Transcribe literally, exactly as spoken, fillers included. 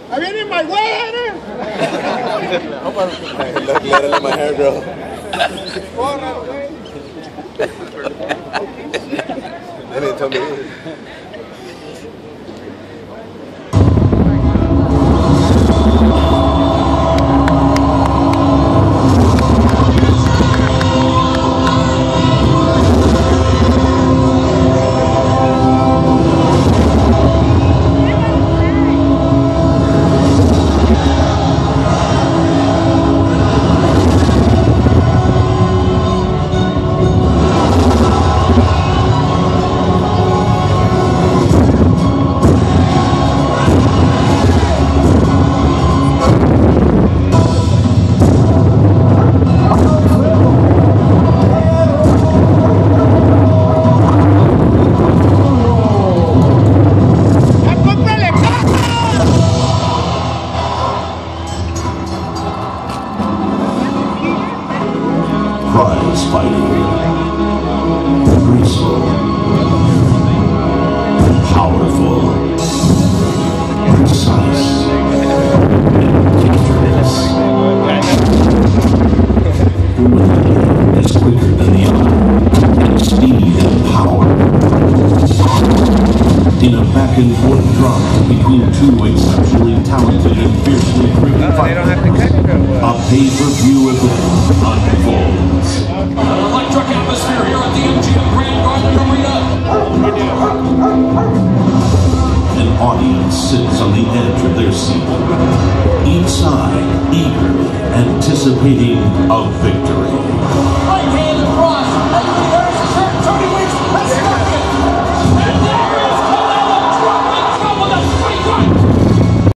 I mean, in my way, Let, let my hair grow. They didn't tell me either. Prize fighting, graceful, powerful, precise, meticulous. When the hand is quicker than the eye, and speed and power. In a back and forth drama between two exceptionally talented and fiercely driven fighters, a pay-per-view event unfolds. An electric atmosphere here at the M G M Grand Garden Arena. An audience sits on the edge of their seat, each side eagerly anticipating a victory.